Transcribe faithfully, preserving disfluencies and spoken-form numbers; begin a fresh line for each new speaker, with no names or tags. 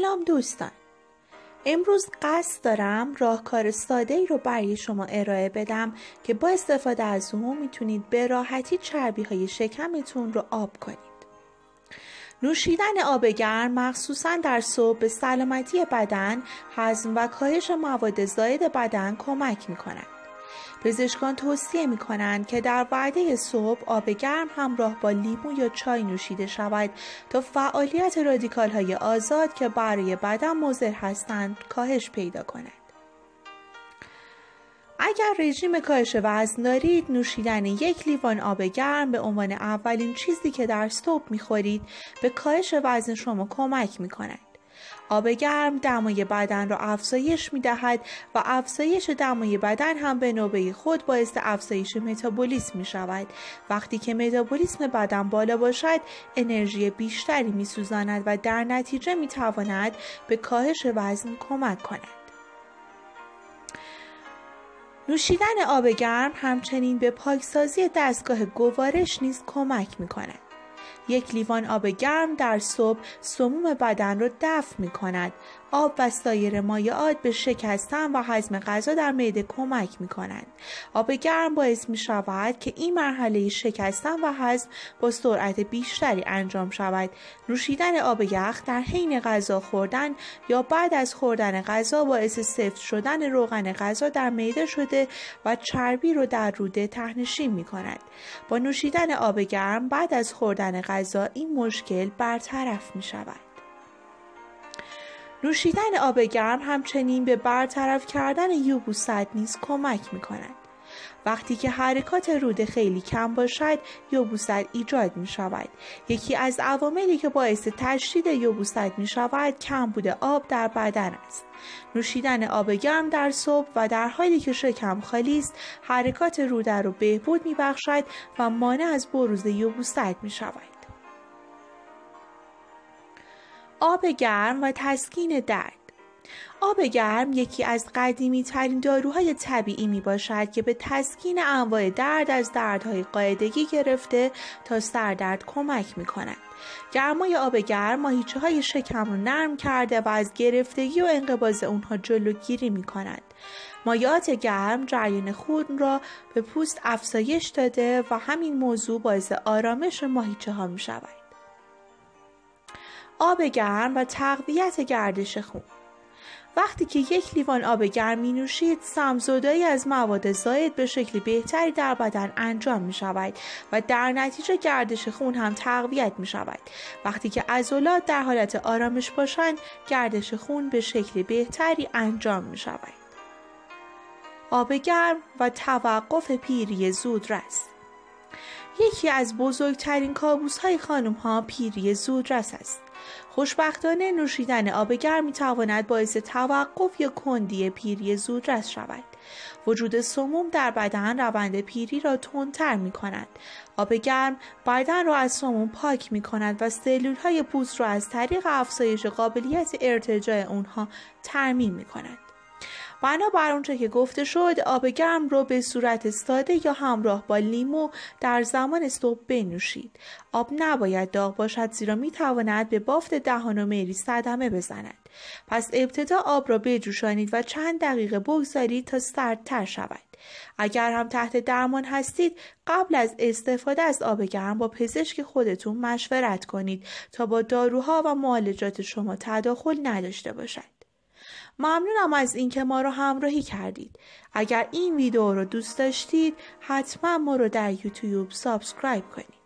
سلام دوستان، امروز قصد دارم راهکار ساده‌ای رو برای شما ارائه بدم که با استفاده از اون میتونید به راحتی چربی‌های شکمتون رو آب کنید. نوشیدن آب گرم مخصوصاً در صبح به سلامتی بدن، هضم و کاهش مواد زائد بدن کمک می‌کند. پزشکان توصیه می کنند که در وعده صبح آب گرم همراه با لیمو یا چای نوشیده شود تا فعالیت رادیکال های آزاد که برای بدن مضر هستند کاهش پیدا کند. اگر رژیم کاهش وزن دارید، نوشیدن یک لیوان آب گرم به عنوان اولین چیزی که در صبح می خورید به کاهش وزن شما کمک می کند. آب گرم دمای بدن را افزایش می دهد و افزایش دمای بدن هم به نوبه خود باعث افزایش متابولیسم می شود. وقتی که متابولیسم بدن بالا باشد، انرژی بیشتری می سوزاند و در نتیجه می تواند به کاهش وزن کمک کند. نوشیدن آب گرم همچنین به پاکسازی دستگاه گوارش نیز کمک می کند. یک لیوان آب گرم در صبح سموم بدن را دفع می کند. آب و سایر مایعات به شکستن و هضم غذا در معده کمک می کنند. آب گرم باعث می شود که این مرحله شکستن و هضم با سرعت بیشتری انجام شود. نوشیدن آب یخ در حین غذا خوردن یا بعد از خوردن غذا باعث سفت شدن روغن غذا در معده شده و چربی رو در روده تهنشین می کند. با نوشیدن آب گرم بعد از خوردن غذا این مشکل برطرف می شود. نوشیدن آب گرم همچنین به برطرف کردن یبوست نیز کمک می کند. وقتی که حرکات روده خیلی کم باشد، یبوست ایجاد می شود. یکی از عواملی که باعث تشدید یبوست می شود، کمبود آب در بدن است. نوشیدن آب گرم در صبح و در حالی که شکم خالی است، حرکات روده را بهبود می بخشد و مانع از بروز یبوست می شود. آب گرم و تسکین درد. آب گرم یکی از قدیمی ترین داروهای طبیعی می باشد که به تسکین انواع درد از دردهای قاعدگی گرفته تا سردرد کمک می کند. گرمای آب گرم ماهیچه های شکم رو نرم کرده و از گرفتگی و انقباض اونها جلوگیری می کند. مایعات گرم جریان خون را به پوست افزایش داده و همین موضوع باعث آرامش ماهیچه ها می شود. آب گرم و تقویت گردش خون. وقتی که یک لیوان آب گرم می نوشید، سمزدایی از مواد زائد به شکل بهتری در بدن انجام می شود و در نتیجه گردش خون هم تقویت می شود. وقتی که عضلات در حالت آرامش باشند، گردش خون به شکل بهتری انجام می شود. آب گرم و توقف پیری زودرس. یکی از بزرگترین کابوس‌های خانم‌ها پیری زودرس است. خوشبختانه نوشیدن آب گرم می‌تواند باعث توقف یا کندی پیری زودرس شود. وجود سموم در بدن روند پیری را تندتر می‌کند. آب گرم بدن را از سموم پاک می‌کند و سلول‌های پوست را از طریق افزایش قابلیت ارتجاع آنها ترمیم می‌کند. بنابر آنچه که گفته شد، آب گرم را به صورت ساده یا همراه با لیمو در زمان صبح بنوشید. آب نباید داغ باشد زیرا می تواند به بافت دهان و معده صدمه بزند. پس ابتدا آب را بجوشانید و چند دقیقه بگذارید تا سردتر شود. اگر هم تحت درمان هستید، قبل از استفاده از آب گرم با پزشک خودتون مشورت کنید تا با داروها و معالجات شما تداخل نداشته باشد. ممنونم از اینکه ما رو همراهی کردید. اگر این ویدیو رو دوست داشتید، حتما ما رو در یوتیوب سابسکرایب کنید.